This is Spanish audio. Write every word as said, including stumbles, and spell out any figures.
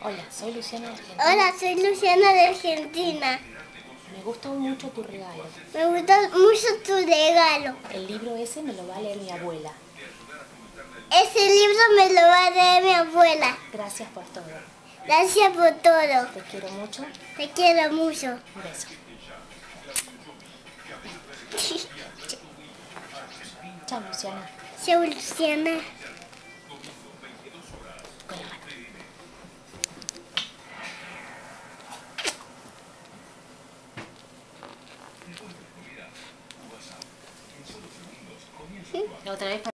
Hola, soy Luciana de Argentina. Hola, soy Luciana de Argentina. Me gustó mucho tu regalo. Me gustó mucho tu regalo. El libro ese me lo va a leer mi abuela. Ese libro me lo va a leer mi abuela. Gracias por todo. Gracias por todo. Te quiero mucho. Te quiero mucho. Un beso. Chao, Luciana. Chao, Luciana. Con la mano. Otra vez para